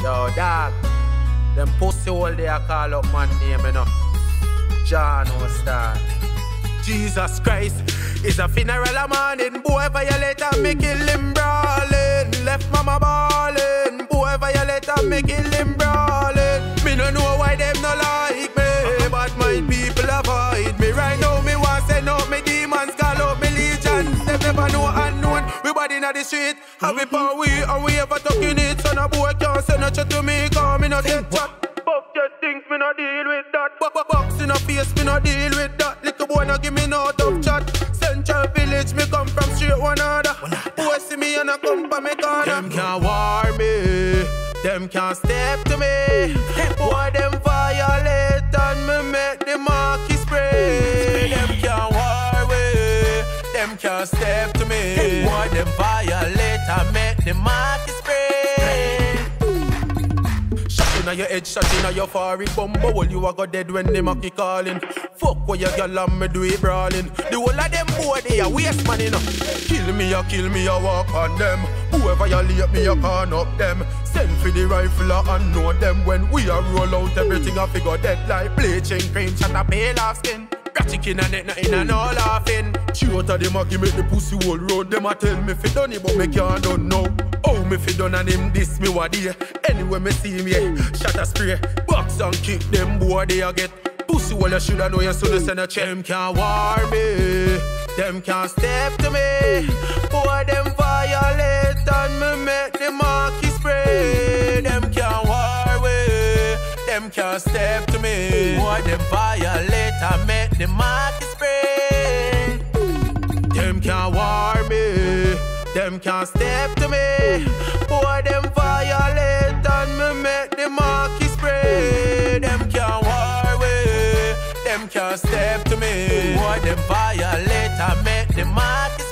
Yo, dog. Them pussy all day I call up man name, you know. John Star. Jesus Christ, it's a funeral a morning. Boy violate and me kill him brawling. Left mama ballin'. Boy violate and me kill him brawling. Me no know why them no like me, but my people avoid me. Right now me want send out me demons, call out me legions. Them never know unknown. We body in the street, have it for we and we ever talking it. Son a boy can't send a chat to me, cause me no get chat. Fuck just things, me no deal with that. Box in a face, me no deal with that. Little boy no give me no tough chat. Central village, me come from straight one other. Boy see me and I come for me corner. Them can't war me, them can't step to me. Boy them violate and me make the marquee spray. Them can't war me, them can't step to me. Boy them violate and make the marquee spray. Inna your head, shot inna your forehead. Bumble, you a go dead when them a keep calling. Fuck what your girl and me do it brawling. The whole of them boy they a waste man enough. Kill me, I walk on them. Whoever you leave me, you can up them. Send for the rifle and know them. When we a roll out, everything I figure dead like bleaching cream. Shut a pale off skin. Chicken and neck, nothing and all laughing. Shoot at them a give me the pussy whole road. Them a tell me fi done it, but me can't done now. Oh, me fi done and him this me what day. Anyway me see me, shot a spray. Box and kick them boy they a get. Pussy well you shoulda know you shoulda send a check. Them can't war me, them can't step to me. Boy them violate and me make the marquee spray. Them can't war me, them can't step to me. Boy them violate and make the marquee spray. Them can't war me, them can't step to me. Boy them violate and me make the marquee spray. Them can't war me, them can't step to me. Boy them violate and make the marquee